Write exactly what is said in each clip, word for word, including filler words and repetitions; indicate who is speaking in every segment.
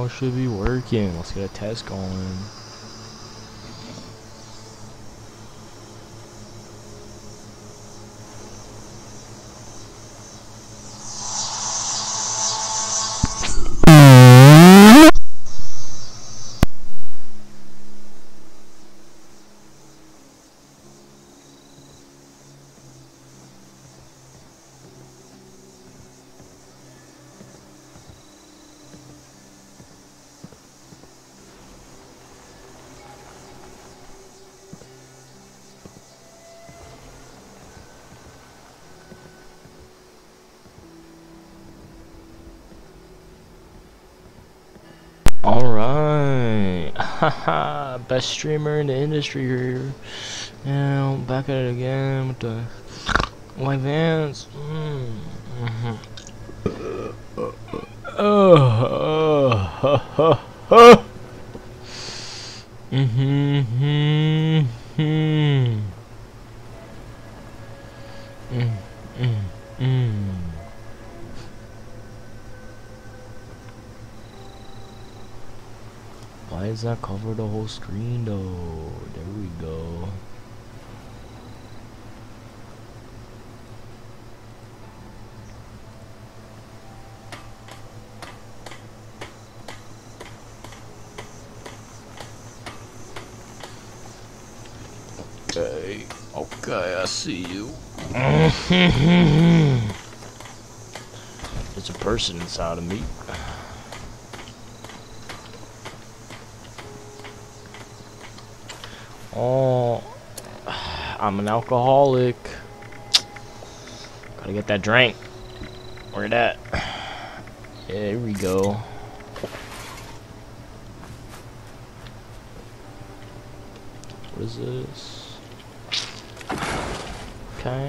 Speaker 1: now should be working. Let's get a test going. Alright, haha, best streamer in the industry here. Now, back at it again with the White Vans. Mm -hmm. Oh, oh, oh, oh. Mm-hmm, mm-hmm, mm, mm, mm. Why does that cover the whole screen though? There we go. Okay, okay, I see you. There's a person inside of me. Oh, I'm an alcoholic. Gotta get that drink. Where that? Yeah, here we go. What is this? Okay.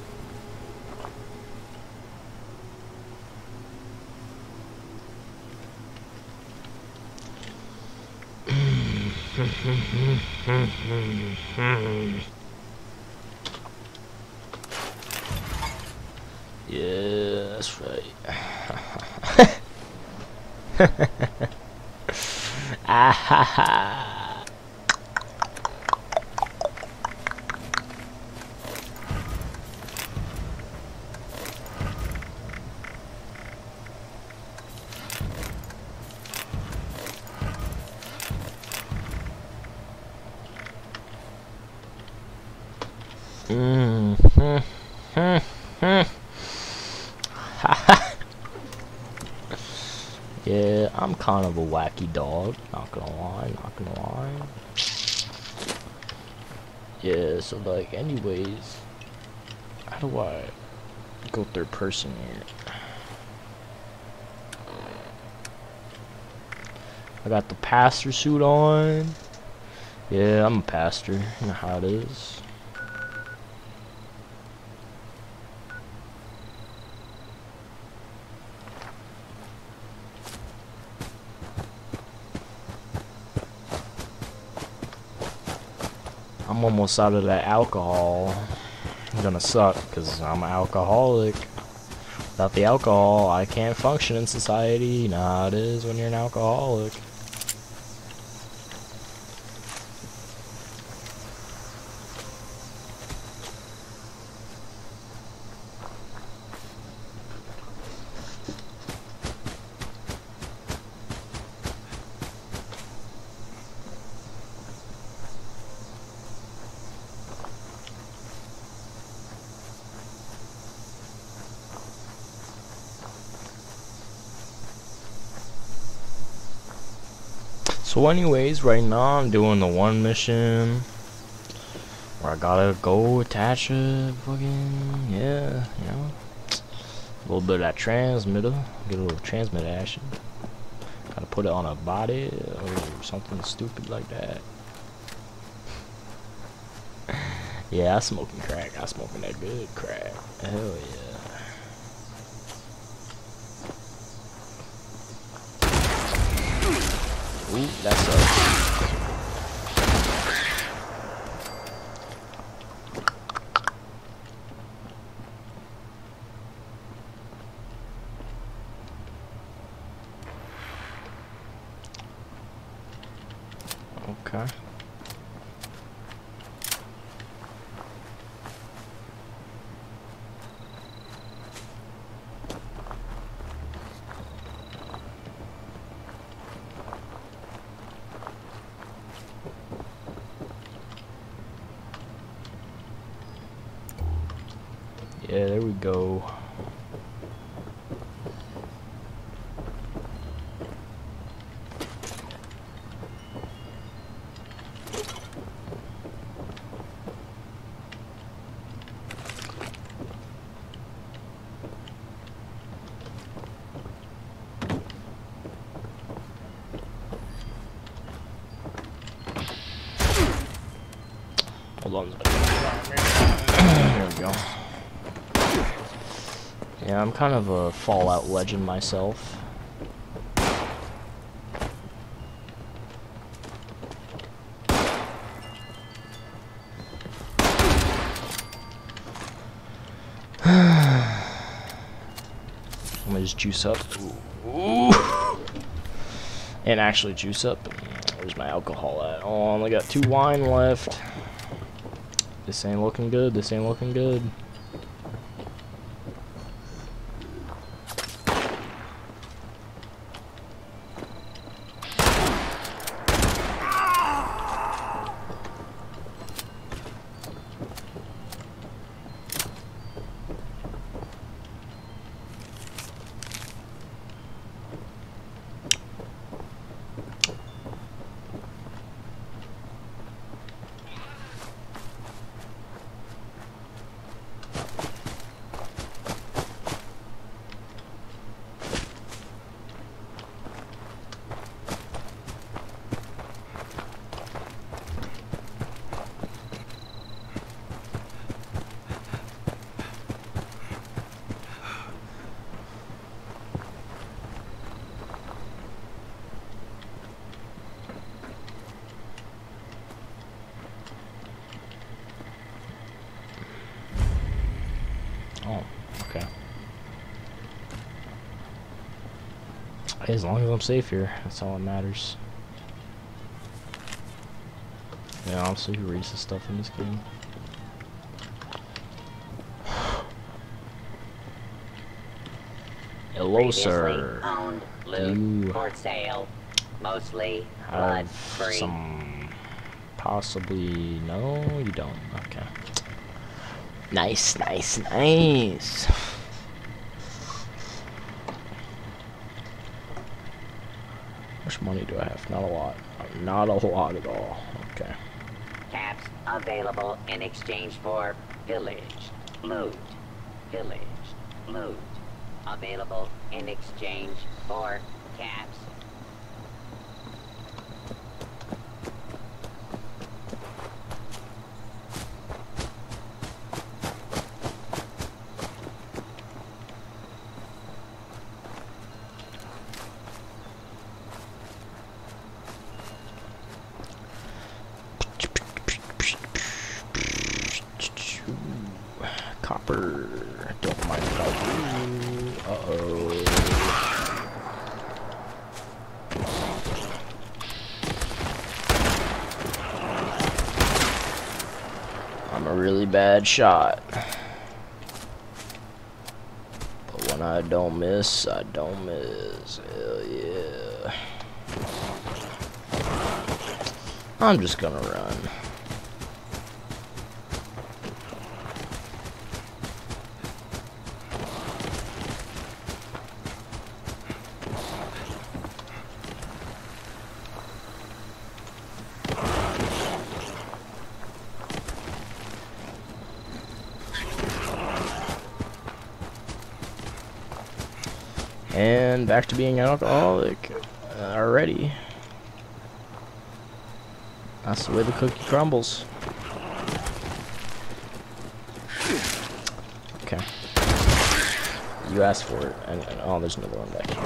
Speaker 1: Yeah, that's right. Ah ha ha. Mm hmm hmm hmm. Yeah, I'm kind of a wacky dog, not gonna lie, not gonna lie. Yeah, so like anyways, how do I go third person here? I got the pastor suit on. Yeah, I'm a pastor, you know how it is. I'm almost out of that alcohol. I'm gonna suck because I'm an alcoholic. Without the alcohol, I can't function in society. You know how it is when you're an alcoholic. So anyways, right now I'm doing the one mission where I gotta go attach a fucking, yeah, you know, a little bit of that transmitter, get a little transmitter action. Gotta put it on a body or something stupid like that. Yeah, I smoking crack. I smoking that good crack. Hell yeah. Ooh, that sucks. Yeah, there we go. Hold on. There we go. Yeah, I'm kind of a Fallout legend myself. Let me just juice up. Ooh. And actually juice up. Where's my alcohol at? Oh, I only got two wine left. This ain't looking good. This ain't looking good. Oh, okay. As long as I'm safe here, that's all that matters. Yeah, honestly, who reads this stuff in this game? Hello, sir.
Speaker 2: Owned, loot,
Speaker 1: You
Speaker 2: for sale, mostly blood
Speaker 1: have
Speaker 2: free.
Speaker 1: some... Possibly... No, you don't. Okay. Nice, nice, nice. How much money do I have? Not a lot. Not a lot at all. Okay.
Speaker 2: Caps available in exchange for pillage, loot, pillage, loot. Available in exchange for caps.
Speaker 1: Copper. Don't mind if I do. Uh-oh. I'm a really bad shot. But when I don't miss, I don't miss. Hell yeah. I'm just gonna run. And back to being an alcoholic uh, already. That's the way the cookie crumbles. Okay. You asked for it. And, and oh, there's another one back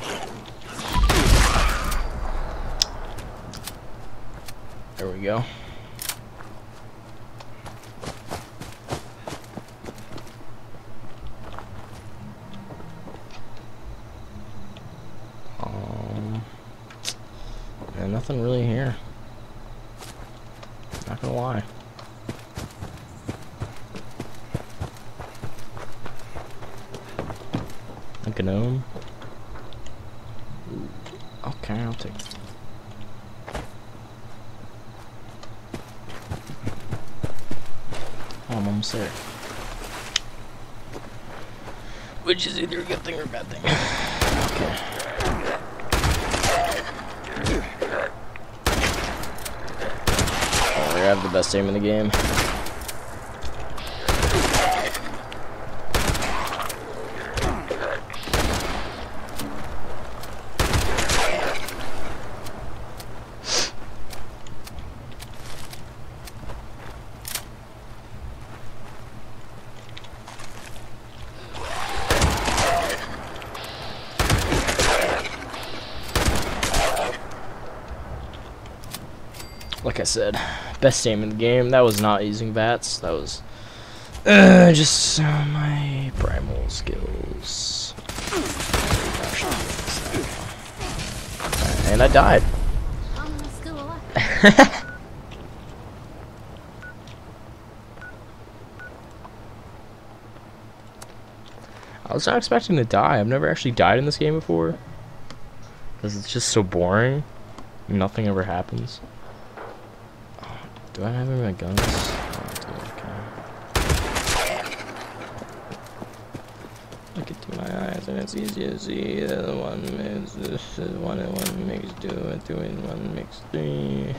Speaker 1: here. There we go. And nothing really here. Not gonna lie. A gnome. Ooh. Okay, I'll take it. Oh, I'm almost there. which is either a good thing or a bad thing. Okay. Oh, I have the best aim in the game. Like I said, best aim in the game. That was not using V A Ts. That was uh, just uh, my primal skills. And I died. I was not expecting to die. I've never actually died in this game before. Because it's just so boring. Nothing ever happens. Do I have any of my guns? Oh, I do, okay. Look into my eyes and it's easy to see that the one makes this is one and one makes two and two and one makes three.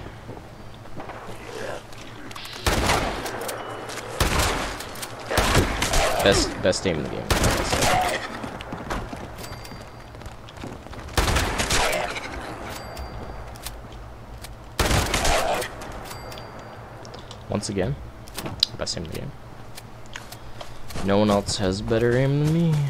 Speaker 1: Best best aim in the game. Once again, best aim in the game. No one else has better aim than me.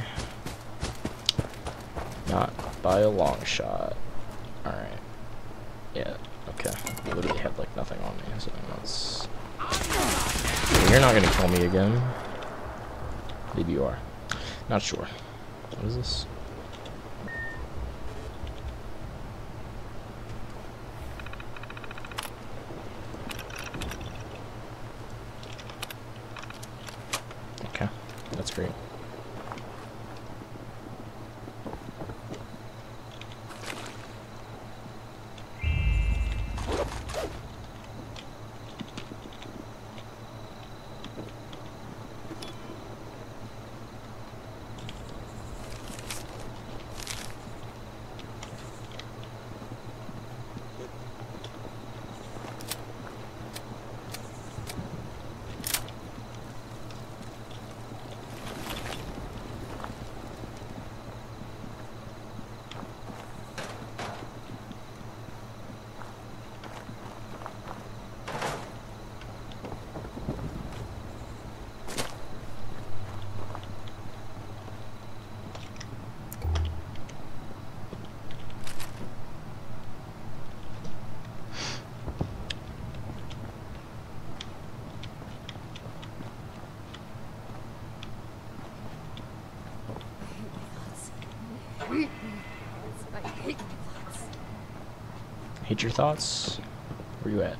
Speaker 1: Not by a long shot. Alright. Yeah, okay. I literally had like nothing on me, so that's... You're not gonna kill me again. Maybe you are. Not sure. What is this? Okay, that's great. Hate your thoughts? Where you at?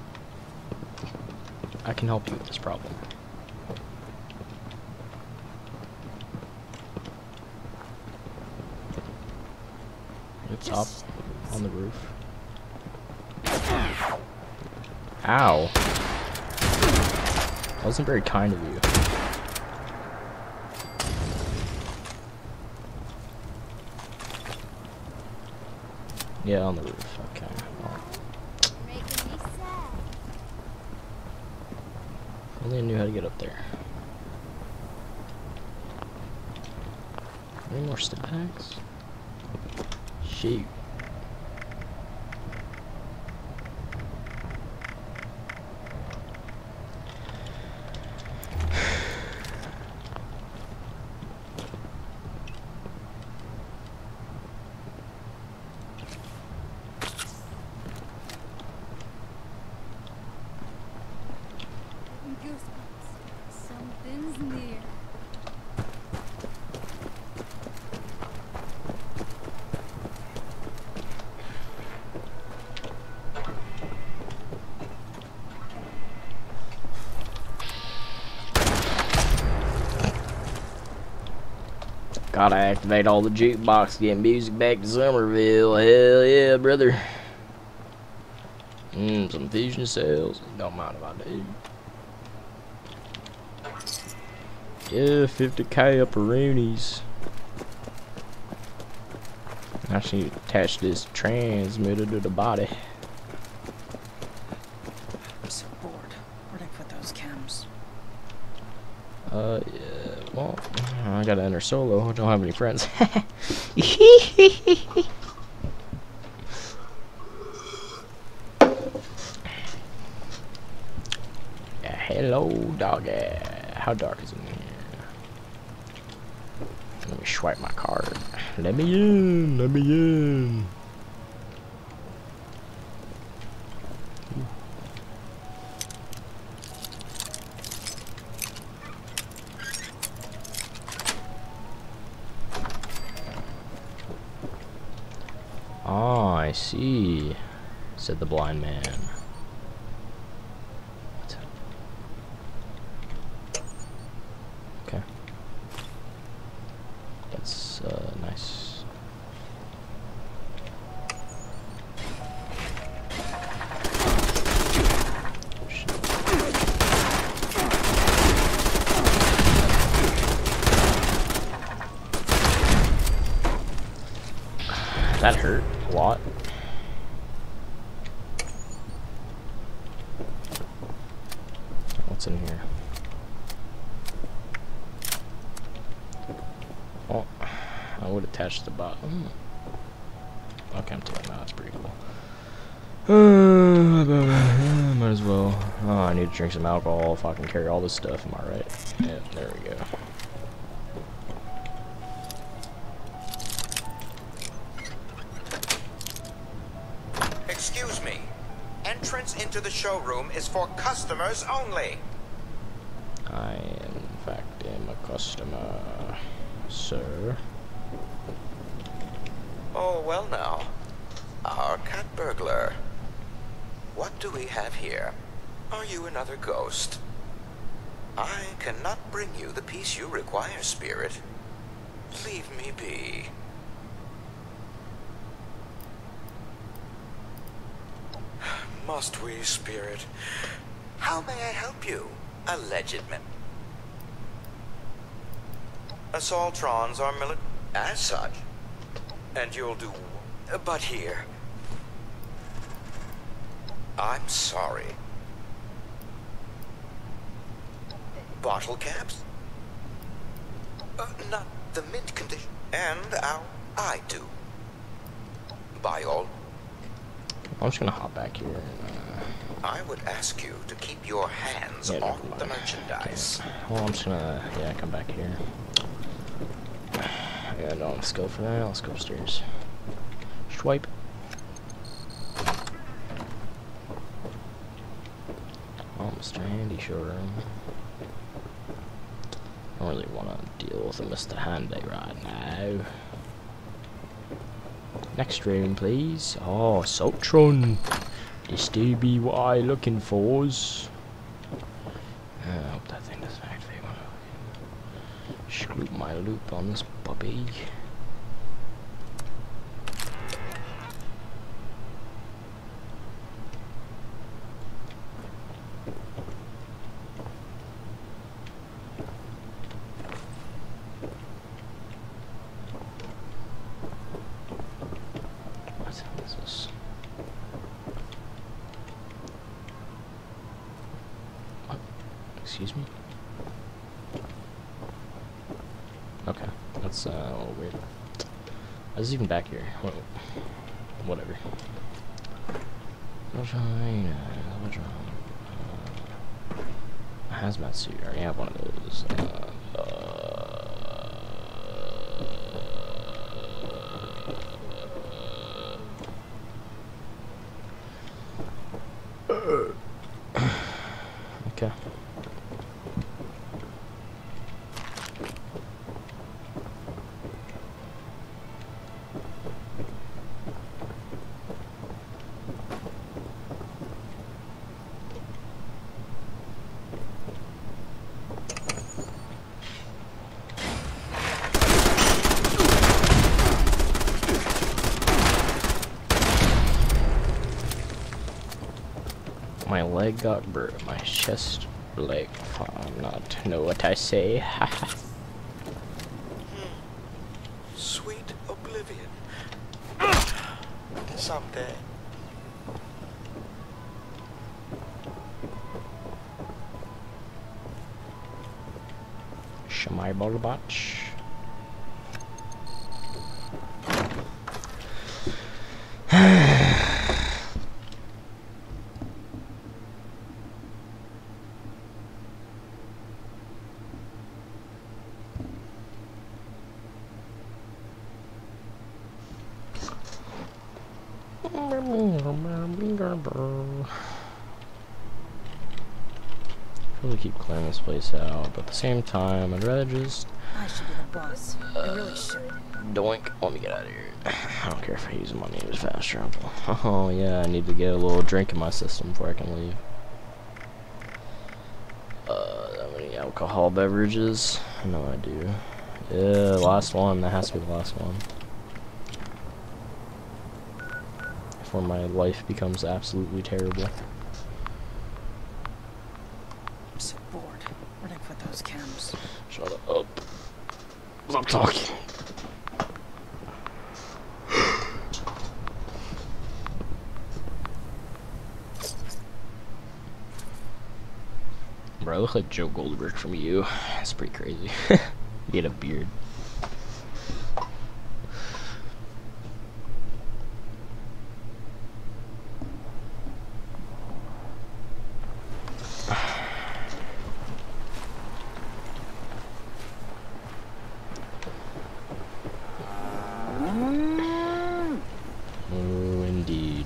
Speaker 1: I can help you with this problem. It's up on the roof. Ow. That wasn't very kind of you. Yeah, on the roof. Okay. Well,
Speaker 3: Making me sad.
Speaker 1: only I knew how to get up there. Any more stim packs? Shoot.
Speaker 3: Goosebumps. Something's near.
Speaker 1: Gotta activate all the jukebox, get music back to Somerville. Hell yeah, brother. Mmm, some fusion cells. Don't mind if I do. Yeah, fifty K upperoonies. Actually, attach this transmitter to the body.
Speaker 4: I'm so bored. Where'd I put those cams?
Speaker 1: Uh, yeah, well, I gotta enter solo. I don't have any friends. Yeah, hello, doggy. How dark is it in here? Let me swipe my card. Let me in. Let me in. Oh, I see, said the blind man. What? Okay. That's uh, nice. Shit. That hurt a lot. What's in here? Oh, I would attach the bottom. Okay, I'm taking that. That's pretty cool. Uh, might as well. Oh, I need to drink some alcohol if I can carry all this stuff. Am I right? Yeah, there we go.
Speaker 5: Excuse me. Entrance into the showroom is for customers only.
Speaker 1: I, in fact, am a customer, sir.
Speaker 5: Oh, well now. Our cat burglar. What do we have here? Are you another ghost? I cannot bring you the peace you require, spirit. Leave me be. Must we, spirit? How may I help you, alleged man? Assaultrons are mili- as such. And you'll do... But here... I'm sorry. Bottle caps? Uh, not the mint condition. And our I do. By all...
Speaker 1: I'm just gonna hop back here. And, uh,
Speaker 5: I would ask you to keep your hands
Speaker 1: yeah,
Speaker 5: off
Speaker 1: never
Speaker 5: the
Speaker 1: mind.
Speaker 5: merchandise.
Speaker 1: Okay. Well, I'm just gonna, yeah, come back here. Yeah, no, let's go for that. Let's go upstairs. Swipe. Oh, Mister Handy Showroom. I don't really want to deal with a Mister Handy right now. Next room, please. Oh, Sultron. This do be what I looking for. I hope that thing doesn't activate when I screw my loop on this puppy. What is this? What? Excuse me? Okay, that's uh, a little weird. I was even back here. Whoa. Whatever. What's wrong? What's wrong? Uh, hazmat suit. I already have one of those. Uh, uh, okay. My leg got burnt. My chest leg. I'm not know what I say.
Speaker 5: Sweet oblivion. someday.
Speaker 1: Shamai Bolabach. Really keep clearing this place out, but at the same time, I'd rather just
Speaker 4: I should be the boss. I really should.
Speaker 1: doink. Let me get out of here. I don't care if I use money as fast travel. Oh yeah, I need to get a little drink in my system before I can leave. Uh, that many alcohol beverages? No, I do. Yeah, last one. That has to be the last one. Before my life becomes absolutely terrible.
Speaker 4: I'm so bored. Where'd I put those cams?
Speaker 1: Shut up. Stop talking. Bro, I look like Joe Goldberg from You. That's pretty crazy. He had a beard. Oh, indeed.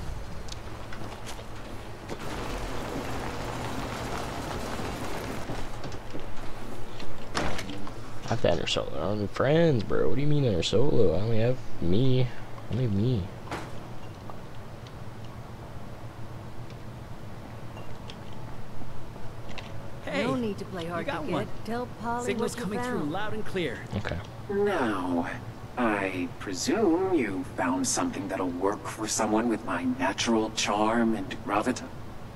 Speaker 1: I have to enter solo. I don't have friends, bro. What do you mean enter solo? I only have me. I only have me.
Speaker 6: Hey,
Speaker 7: no need to play hard
Speaker 6: you got
Speaker 7: to
Speaker 6: one.
Speaker 7: get. Tell Polly
Speaker 6: Signal's
Speaker 7: what you
Speaker 6: coming through
Speaker 7: found.
Speaker 6: loud and clear.
Speaker 1: Okay.
Speaker 8: Now, I presume you found something that'll work for someone with my natural charm and gravitas?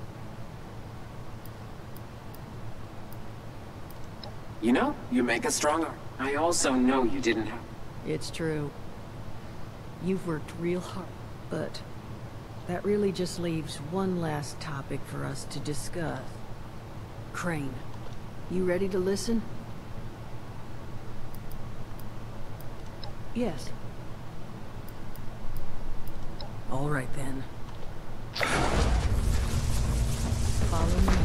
Speaker 8: You know, you make us stronger. I also know you didn't have...
Speaker 7: It's true. You've worked real hard, but that really just leaves one last topic for us to discuss. Crane, you ready to listen? Yes. All right then. Follow me.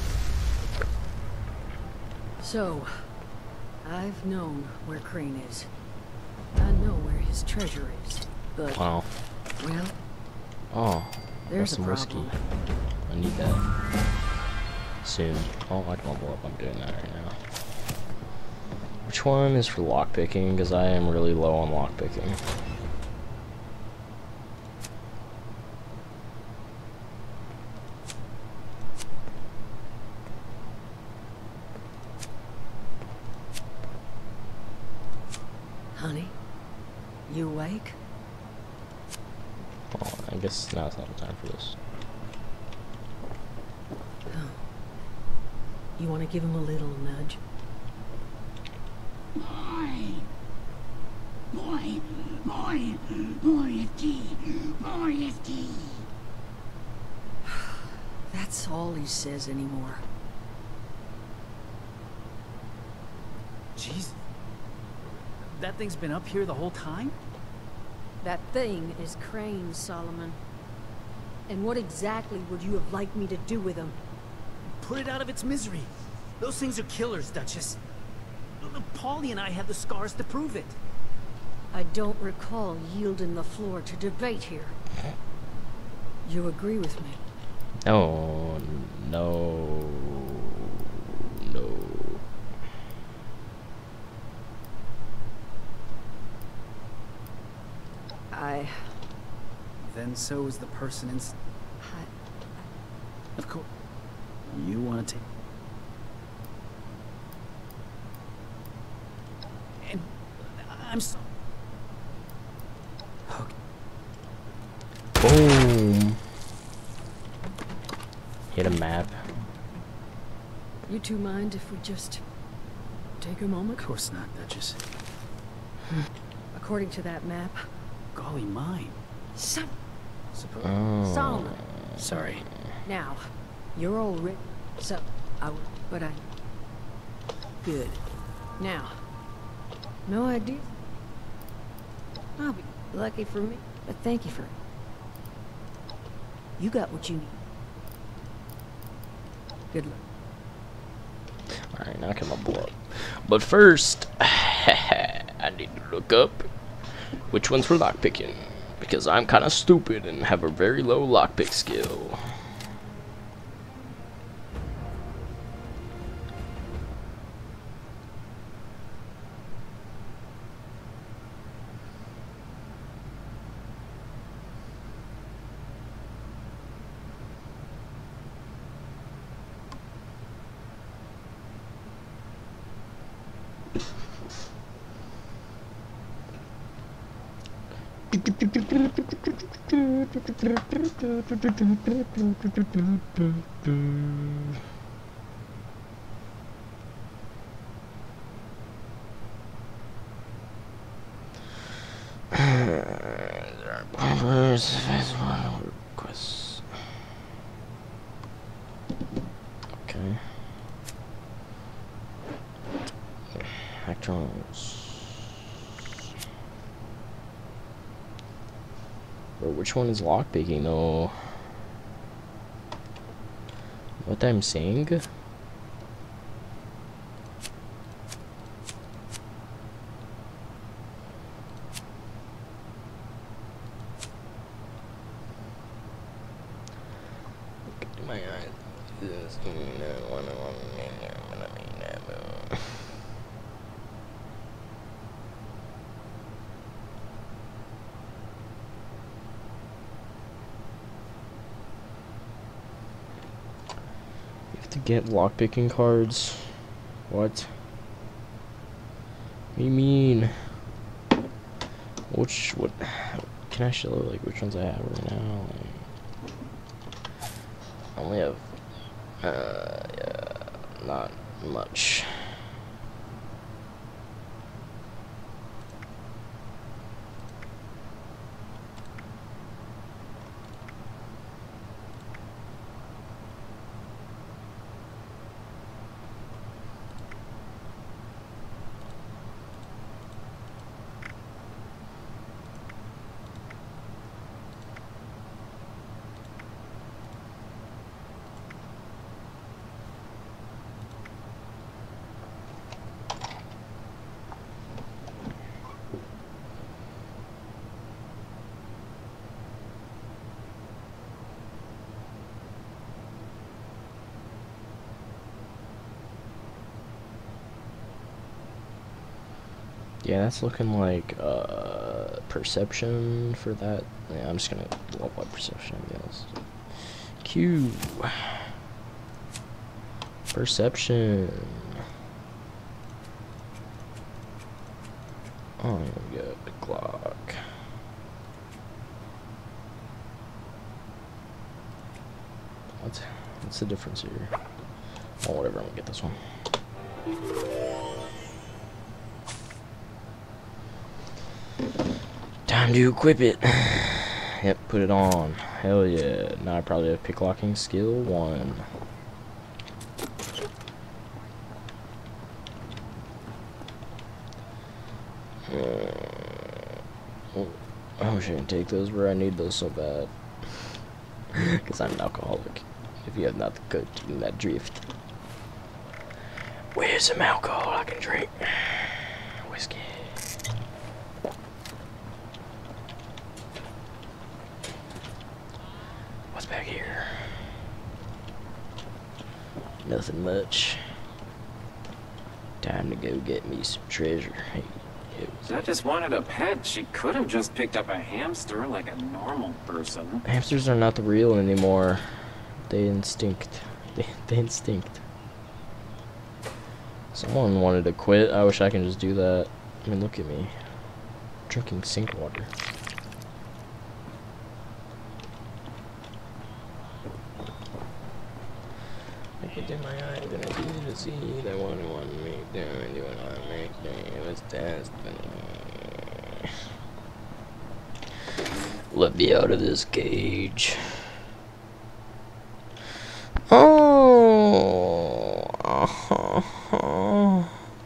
Speaker 7: So, I've known where Crane is. I know where his treasure is, but,
Speaker 1: Wow.
Speaker 7: well,
Speaker 1: Oh,
Speaker 7: there's
Speaker 1: that's
Speaker 7: a
Speaker 1: some whiskey.
Speaker 7: problem.
Speaker 1: I need that. Soon. Oh, I can level up. I'm doing that right now. Which one is for lockpicking? Because I am really low on lockpicking.
Speaker 7: Honey, you awake?
Speaker 1: Oh, I guess now's not the time for this.
Speaker 7: Oh. You want to give him a little nudge?
Speaker 9: Boy, boy, boy, boy of tea, boy of tea.
Speaker 7: That's all he says anymore.
Speaker 6: Jeez. That thing's been up here the whole time?
Speaker 3: That thing is Crane, Solomon. And what exactly would you have liked me to do with him?
Speaker 6: Put it out of its misery. Those things are killers, Duchess. Paulie and I have the scars to prove it.
Speaker 3: I don't recall yielding the floor to debate here.
Speaker 7: You agree with me?
Speaker 1: No, no, no.
Speaker 7: I...
Speaker 6: Then so is the person in...
Speaker 7: I...
Speaker 6: Of course. You want to take... And... I'm so... Okay.
Speaker 1: Boom. Hit a map.
Speaker 7: You two mind if we just... take a moment?
Speaker 6: Of course not, Duchess.
Speaker 7: According to that map,
Speaker 6: Golly mine.
Speaker 7: Some.
Speaker 4: Suppose.
Speaker 1: Oh.
Speaker 7: Solomon.
Speaker 4: Sorry.
Speaker 7: Now, you're all written. So, I would. But I. Good. Now. No idea. I'll be lucky for me, but thank you for it. You got what you need. Good luck.
Speaker 1: Alright, now can I blow up. But first, I need to look up which one's for lockpicking. Because I'm kind of stupid and have a very low lockpick skill. Requests. Okay. Electrons. Bro, which one is lockpicking though? What I'm saying? My eyes. To get lockpicking cards. What? What do you mean? Which what can I show like which ones I have right now? Like, I only have uh yeah, not much. Yeah, that's looking like uh, perception for that. Yeah, I'm just gonna blow up my perception, I guess. Q. Perception. Oh, here we go. The Glock. What's what's the difference here? Oh, whatever. I'm gonna get this one. Time to equip it. Yep, put it on. Hell yeah. Now I probably have picklocking skill one. Oh, I wish I could take those where I need those so bad. Because I'm an alcoholic. If you have not cooked in that drift. Where's some alcohol I can drink? Whiskey. What's back here? Nothing much. Time to go get me some treasure. Hey,
Speaker 8: I just wanted a pet. She could have just picked up a hamster like a normal person.
Speaker 1: Hamsters are not the real anymore. They instinct. They, they instinct. Someone wanted to quit. I wish I can just do that. I mean, look at me. Drinking sink water. Look at my eye, then I need to see that one one make them and do it on make them. It was destiny. Let me out of this cage. Oh. Uh-huh.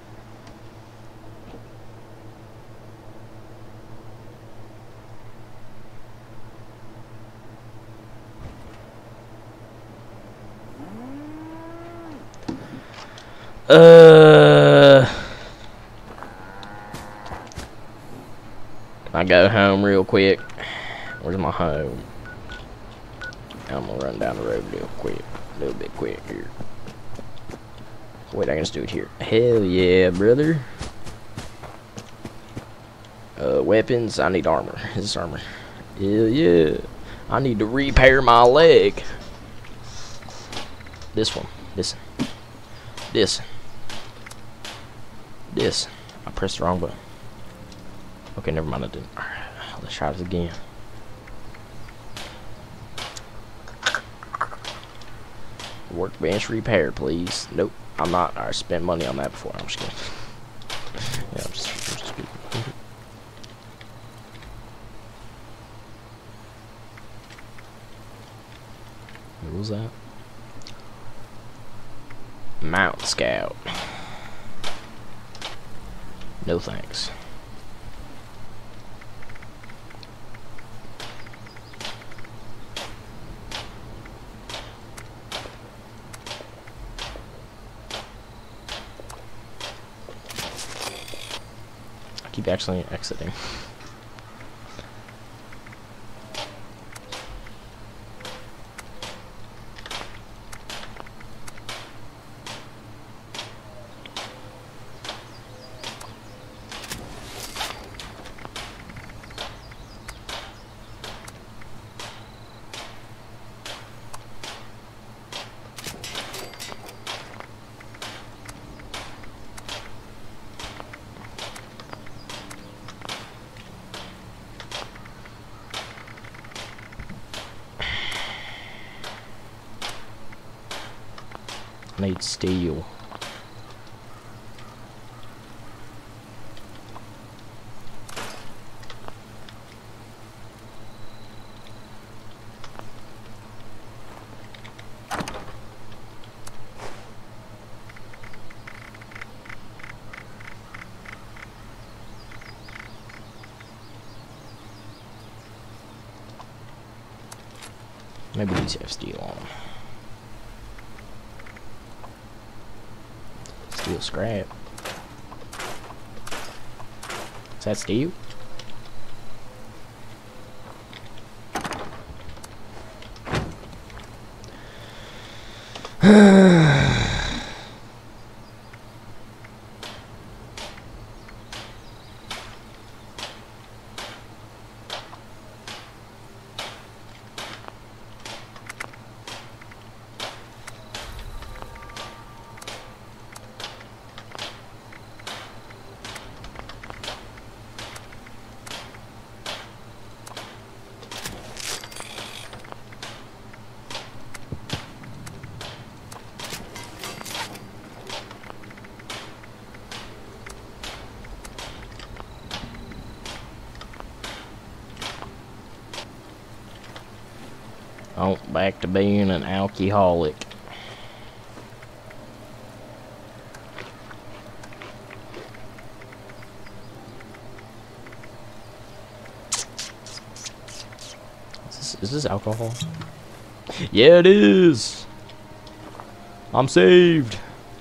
Speaker 1: Uh, I go home real quick. Where's my home? I'm gonna run down the road real quick, a little bit quick here. Wait, I can just do it here. Hell yeah, brother. Uh, weapons. I need armor. Is this armor? Hell yeah. I need to repair my leg. This one. This. This. This. I pressed the wrong button. Okay, never mind. I didn't. Alright, let's try this again. Workbench repair, please. Nope, I'm not. I spent money on that before. I'm just kidding. Yeah, I'm just, I'm just kidding. What was that? Mount Scout. No thanks. I keep actually exiting. I need steel. Maybe these have steel on them. Steel scrap. Is that steel? Oh, back to being an alcoholic. Is this, is this alcohol? Yeah, it is. I'm saved.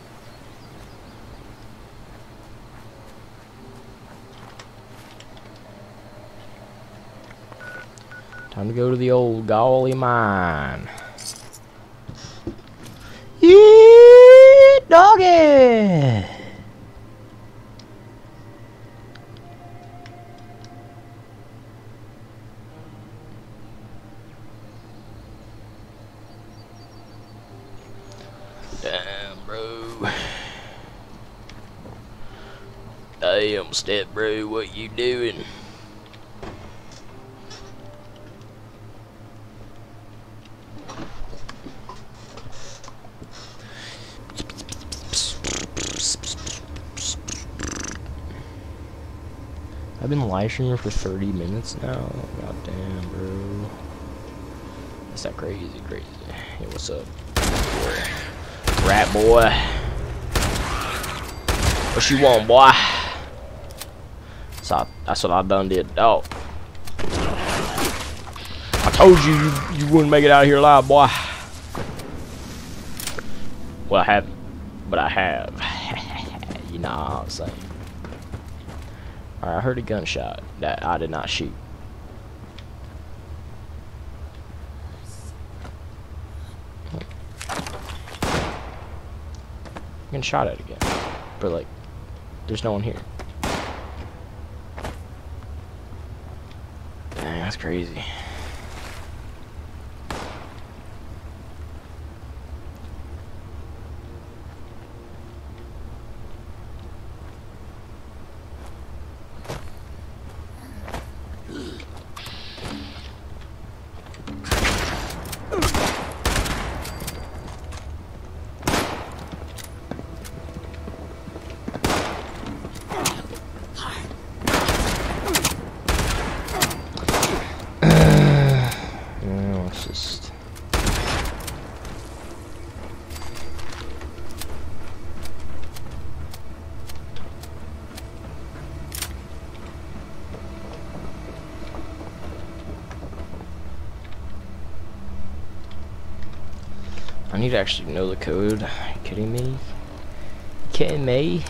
Speaker 1: Time to go to the old Gawley mine. Yeah, doggy. Damn, bro. Damn, step bro, what you doing? I've been live streaming for thirty minutes now. God damn, bro. That's that crazy, crazy. Hey, what's up? Rat boy. What you want, boy? So that's what I done did. Oh. I told you, you you wouldn't make it out of here alive, boy. Well, I haven't, but I have. You know what I'm saying. Alright, I heard a gunshot that I did not shoot. I'm getting shot at again. But, like, there's no one here. Dang, that's crazy. I need to actually know the code. Are you kidding me? Kidding me?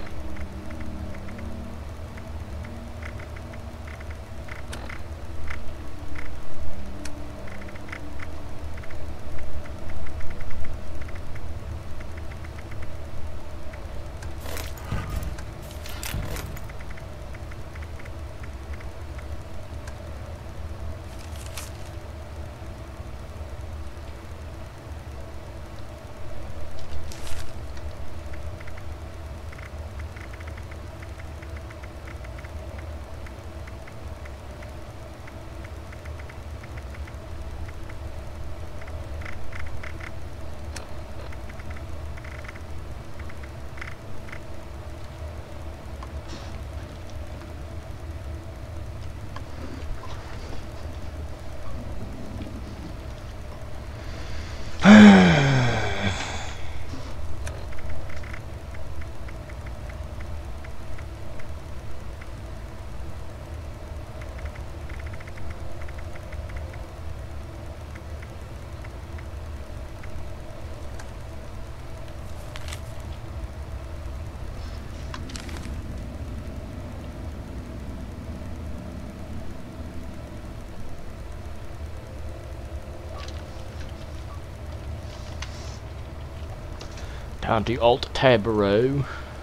Speaker 1: Time to alt tab row.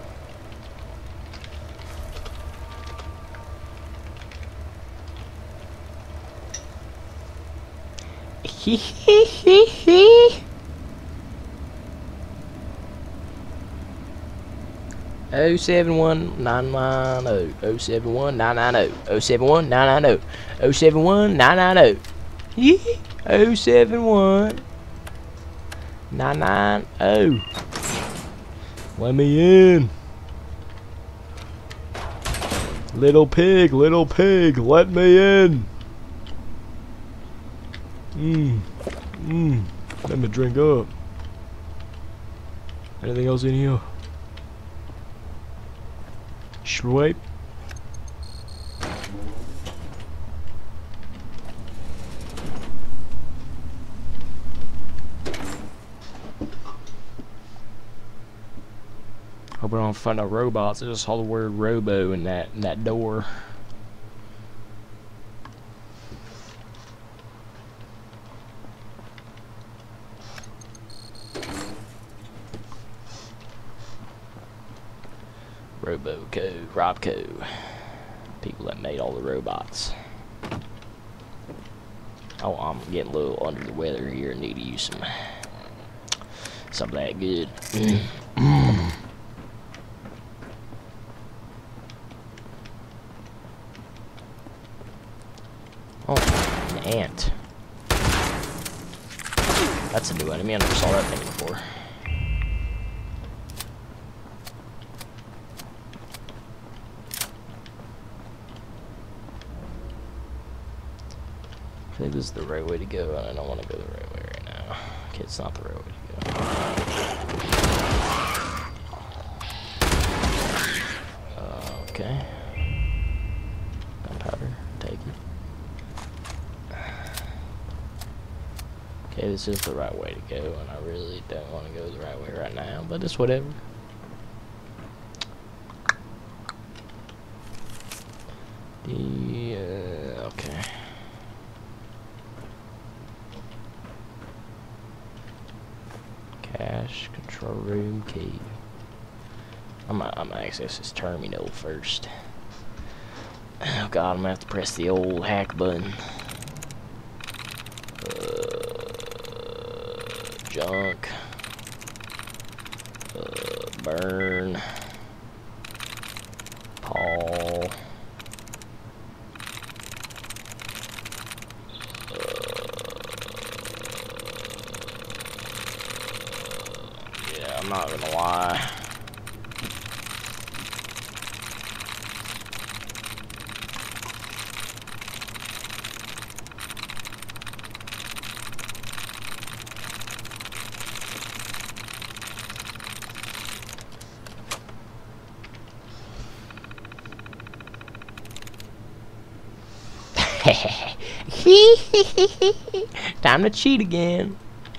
Speaker 1: Hee hee hee hee. Oh seven one nine nine oh oh seven one nine nine oh oh seven one nine nine oh oh seven one nine nine oh Yee oh seven one nine nine oh. Let me in. Little pig, little pig, let me in. Mmm. Mmm. Let me drink up. Anything else in here? Swipe. Hope I don't find no robots. I just saw the word robo in that in that door. Roboco, Robco. People that made all the robots. Oh, I'm getting a little under the weather here and need to use some something that good. Oh, an ant. That's a new enemy. I never saw that thing before. think this is the right way to go, and I don't want to go the right way right now. Okay, it's not the right way to go. Uh, okay. Gunpowder, take it. Okay, this is the right way to go, and I really don't want to go the right way right now, but it's whatever. The, uh, okay. Cache control room key. I'm gonna, I'm gonna access this terminal first. Oh god, I'm gonna have to press the old hack button. Uh, junk. Uh, burn. Paul. I'm not gonna lie. Time to cheat again.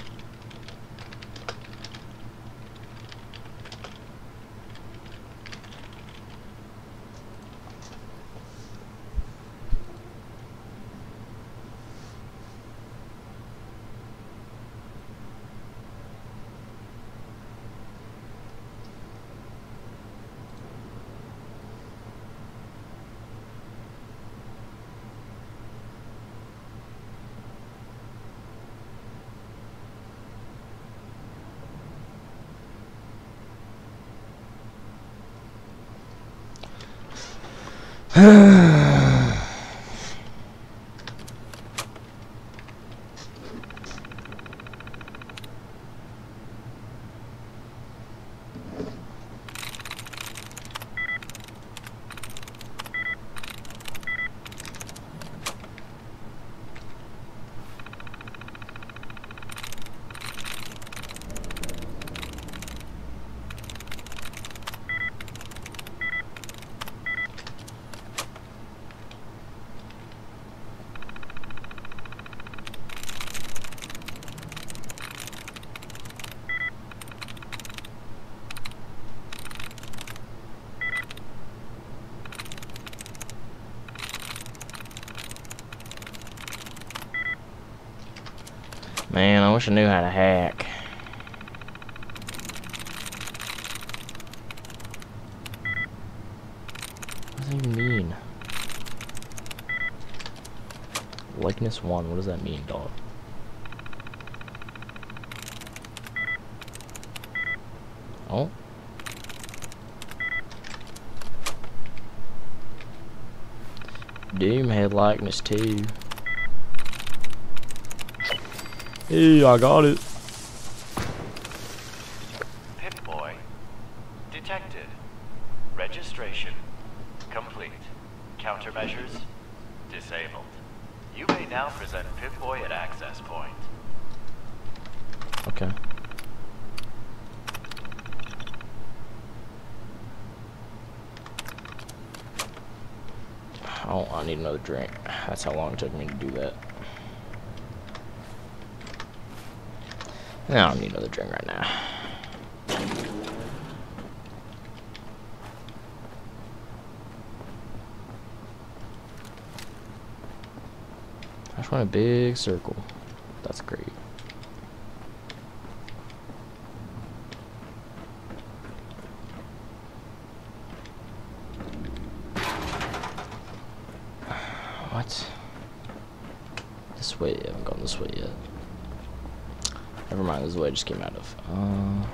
Speaker 1: Man, I wish I knew how to hack. What does that even mean? Likeness one, what does that mean, dog? Oh. Doom had likeness two. Hey, I got it.
Speaker 10: Pip-Boy detected. Registration complete. Countermeasures disabled. You may now present Pip-Boy at access point.
Speaker 1: Okay. Oh, I need another drink. That's how long it took me to do that. I don't need another drink right now. I just want a big circle. That's great. What? This way? I haven't gone this way yet. Never mind, this is the way I just came out of. Uh...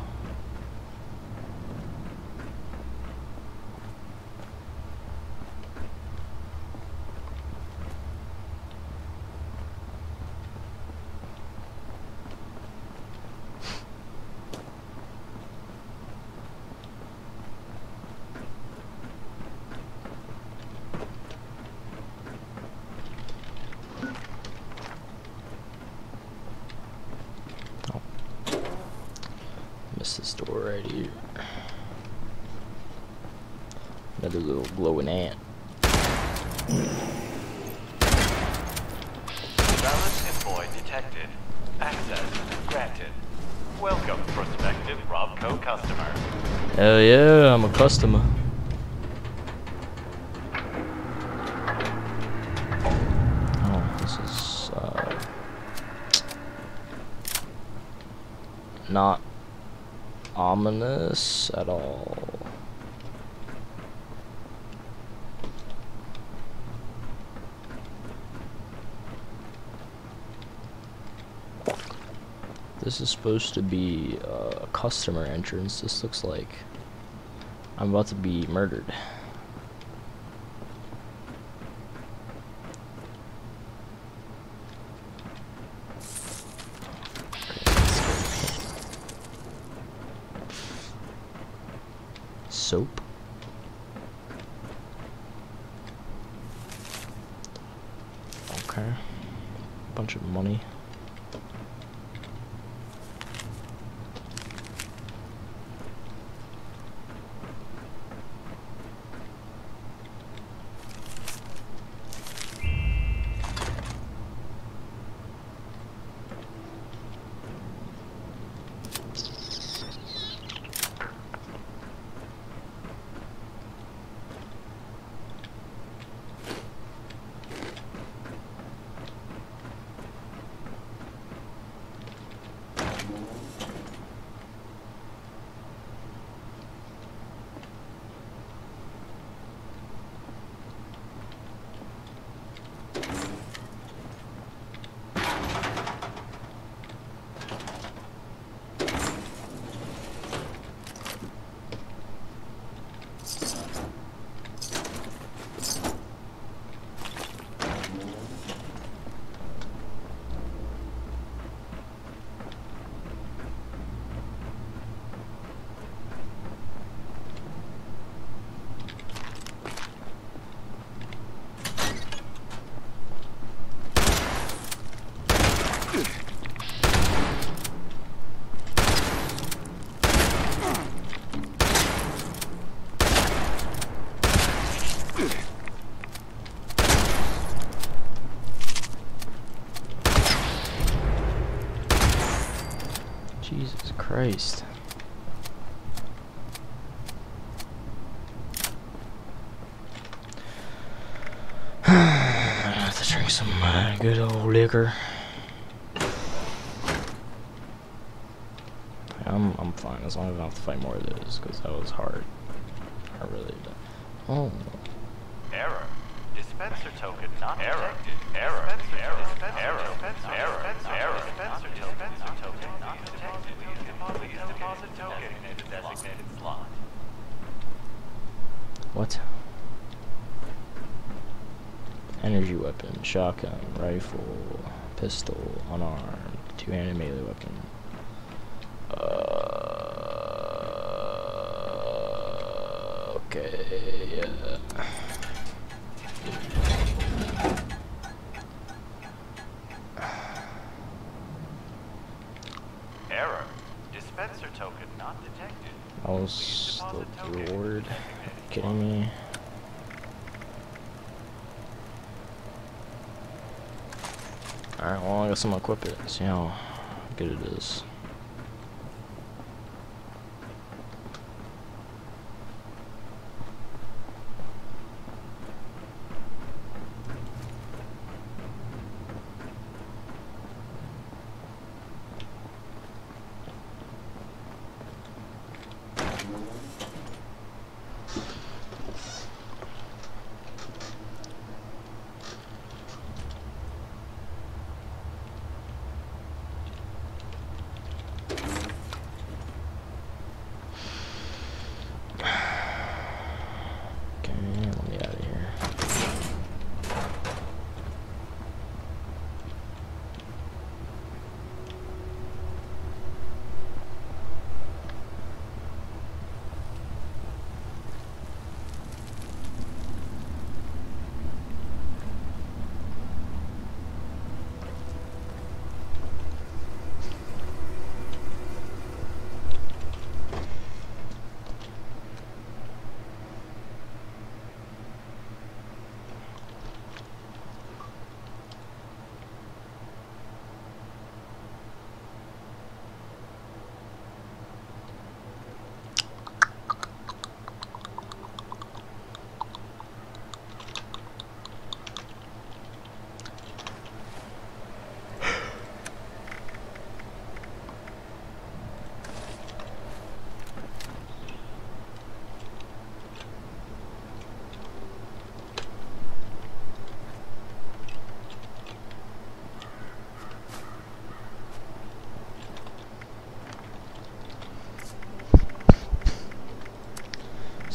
Speaker 1: Another little glowing ant.
Speaker 10: Valid employee detected. Access granted. Welcome, prospective Robco customer.
Speaker 1: Hell yeah, I'm a customer. Oh, this is uh, not ominous at all. This is supposed to be a customer entrance. This looks like I'm about to be murdered. Soap. Okay. Bunch of money. Jesus Christ. I have to drink some uh, good old liquor. I'm I'm fine as long as I don't have to fight more of this, because that was hard. I really did. Oh.
Speaker 10: Error. Dispenser token not error. Error. Error. Dispenser error. Error. Error. Dispenser token not detected. Please deposit token in the designated slot.
Speaker 1: What? Energy weapon, shotgun, rifle, pistol, unarmed, two-handed melee weapon. Uh, okay, yeah.
Speaker 10: Error. Dispenser token not detected.
Speaker 1: That was the reward. Are you kidding me? Alright, well I guess I'm gonna equip it, see how good it is.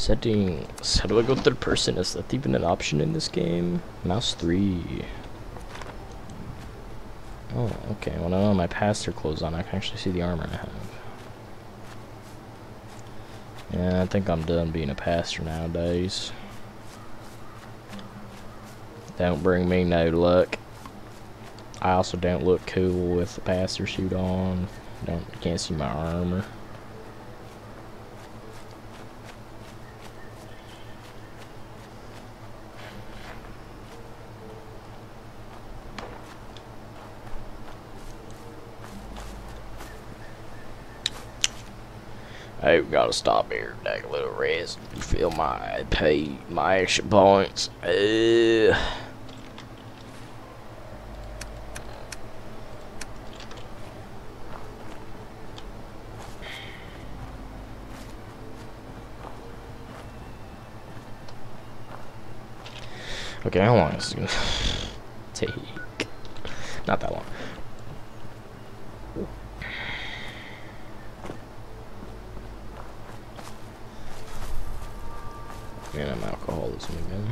Speaker 1: Settings. How do I go third person? Is that even an option in this game? Mouse three. Oh, okay. Well, now my pants are closed on, I can actually see the armor I have. Yeah, I think I'm done being a pastor nowadays. Don't bring me no luck. I also don't look cool with the pastor suit on. Don't can't see my armor. Hey, we gotta stop here, take a little rest. You feel my pay, my extra points. Uh. Okay, how long is this gonna take? Not that long. And I'm alcoholism again.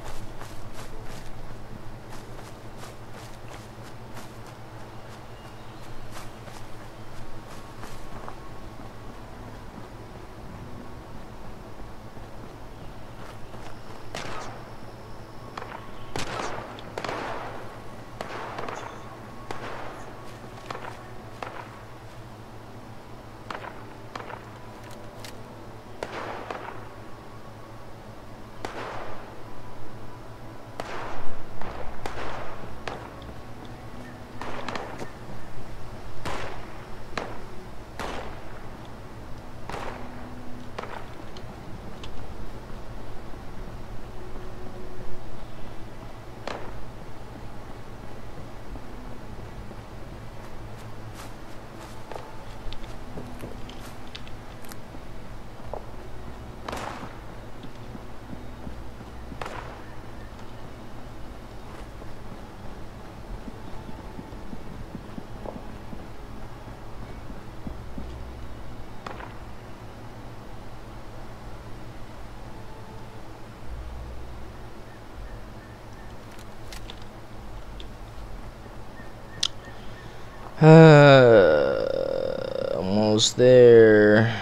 Speaker 1: Uh, almost there.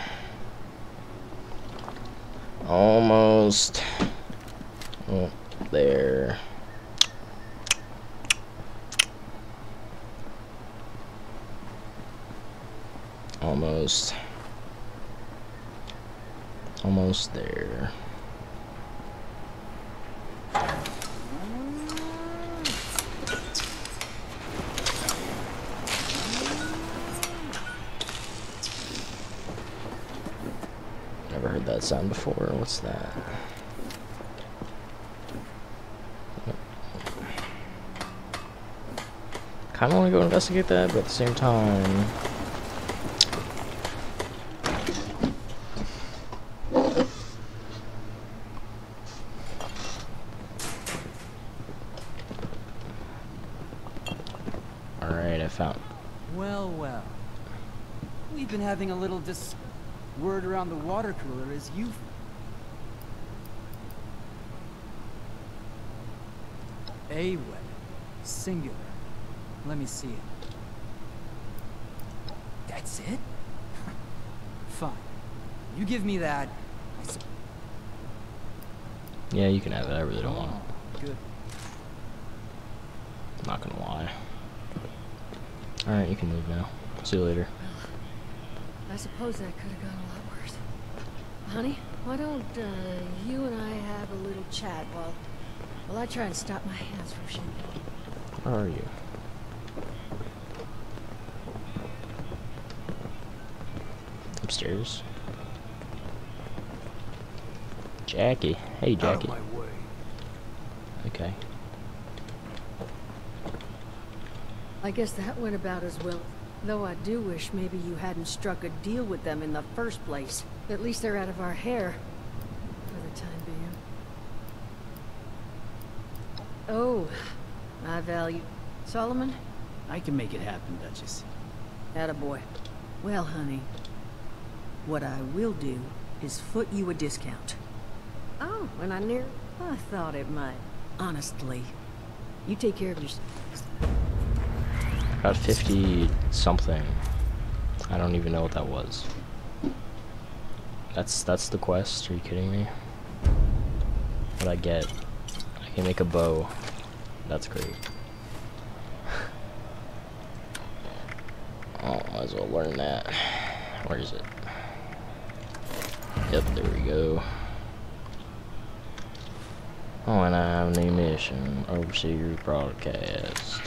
Speaker 1: Almost. Oh, there. Almost. Almost there. Never heard that sound before. What's that? Kind of want to go investigate that, but at the same time, all right, I found.
Speaker 6: Well, well. We've been having a little dis... Word around the water cooler is you've... A weapon. Singular. Let me see it. That's it? Fine. You give me that. I s
Speaker 1: Yeah, you can have it. I really don't want it.
Speaker 6: Good.
Speaker 1: I'm not gonna lie. All right, you can leave now. See you later.
Speaker 3: I suppose that could have gone a lot worse. Honey, why don't uh, you and I have a little chat while while I try and stop my hands from shaking?
Speaker 1: Where are you? Upstairs. Jackie. Hey, Jackie.
Speaker 6: Out of my way.
Speaker 1: Okay.
Speaker 3: I guess that went about as well. Though I do wish maybe you hadn't struck a deal with them in the first place. At least they're out of our hair. For the time being. Oh, I value... Solomon?
Speaker 6: I can make it happen, Duchess.
Speaker 3: Attaboy. Well, honey, what I will do is foot you a discount. Oh, when I near... I thought it might. Honestly. You take care of yourself.
Speaker 1: Got fifty something. I don't even know what that was. That's that's the quest. Are you kidding me? What I get? I can make a bow. That's great. Oh, might as well learn that. Where is it? Yep, there we go. Oh, and I have a new mission. Overseer broadcast.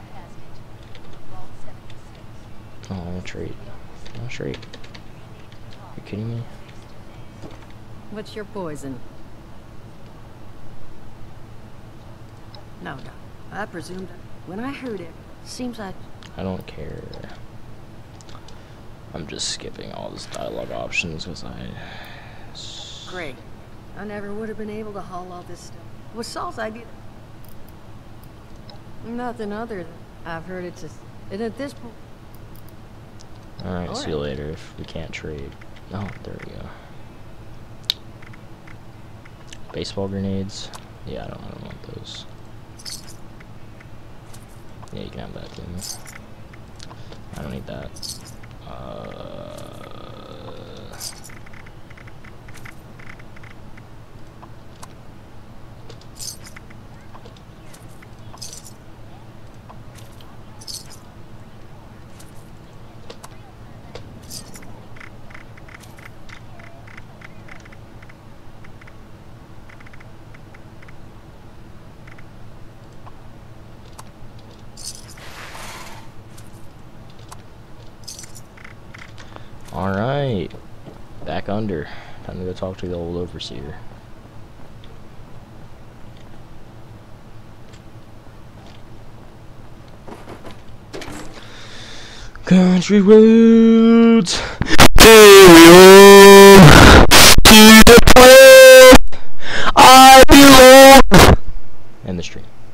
Speaker 1: Oh, I'm trade. I'm trade. You kidding me?
Speaker 3: What's your poison? No, no. I presumed when I heard it. Seems like...
Speaker 1: I don't care. I'm just skipping all this dialogue options because I...
Speaker 3: Great. I never would have been able to haul all this stuff. Was Saul's idea? Nothing other than... I've heard it's a... And at this point...
Speaker 1: Alright, see you later if we can't trade. Oh, there we go. Baseball grenades? Yeah, I don't, I don't want those. Yeah, you can have that too. I don't need that. Uh... Alright, back under. Time to go talk to the old overseer. Country roads, carry on to